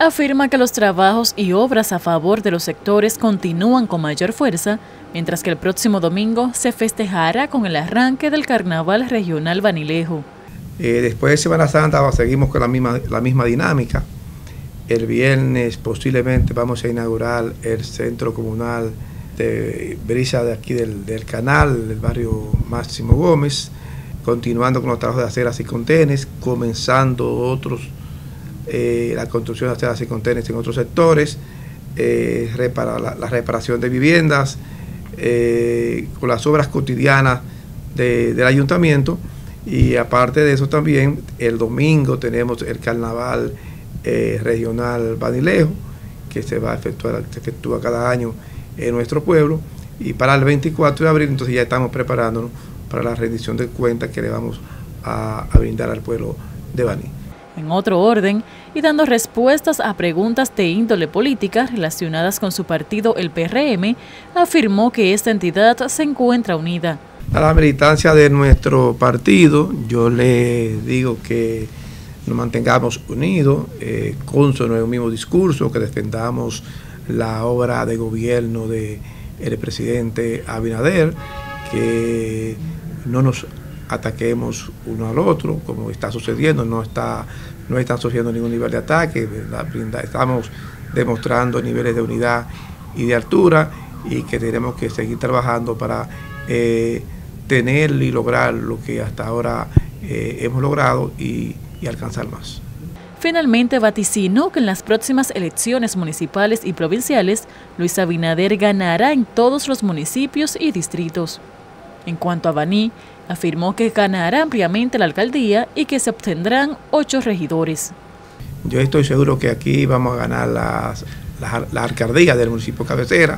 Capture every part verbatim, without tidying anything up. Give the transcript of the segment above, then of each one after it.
afirma que los trabajos y obras a favor de los sectores continúan con mayor fuerza, mientras que el próximo domingo se festejará con el arranque del Carnaval Regional Banilejo. Eh, después de Semana Santa seguimos con la misma, la misma dinámica. El viernes posiblemente vamos a inaugurar el centro comunal de brisa de aquí del, del canal, del barrio Máximo Gómez, continuando con los trabajos de aceras y contenes, comenzando otros, eh, la construcción de aceras y contenes en otros sectores, eh, repara, la, la reparación de viviendas, eh, con las obras cotidianas de, del ayuntamiento. Y aparte de eso también, el domingo tenemos el carnaval eh, regional Banilejo, que se va a efectuar, se efectúa cada año en nuestro pueblo, y para el veinticuatro de abril entonces ya estamos preparándonos para la rendición de cuentas que le vamos a, a brindar al pueblo de Baní. En otro orden, y dando respuestas a preguntas de índole política relacionadas con su partido, el P R M, afirmó que esta entidad se encuentra unida. A la militancia de nuestro partido, yo le digo que nos mantengamos unidos, eh, consono en un mismo discurso, que defendamos la obra de gobierno del presidente Abinader, que no nos ataquemos uno al otro, como está sucediendo, no está, no está sucediendo ningún nivel de ataque, estamos demostrando niveles de unidad y de altura, y que tenemos que seguir trabajando para eh, tener y lograr lo que hasta ahora eh, hemos logrado y, y alcanzar más. Finalmente vaticinó que en las próximas elecciones municipales y provinciales, Luis Abinader ganará en todos los municipios y distritos. En cuanto a Baní, afirmó que ganará ampliamente la alcaldía y que se obtendrán ocho regidores. Yo estoy seguro que aquí vamos a ganar las, la, la alcaldía del municipio cabecera,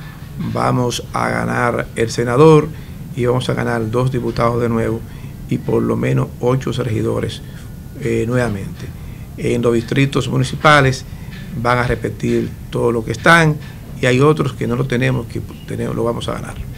vamos a ganar el senador y vamos a ganar dos diputados de nuevo y por lo menos ocho regidores eh, nuevamente. En los distritos municipales van a repetir todo lo que están y hay otros que no lo tenemos, que tenemos, lo vamos a ganar.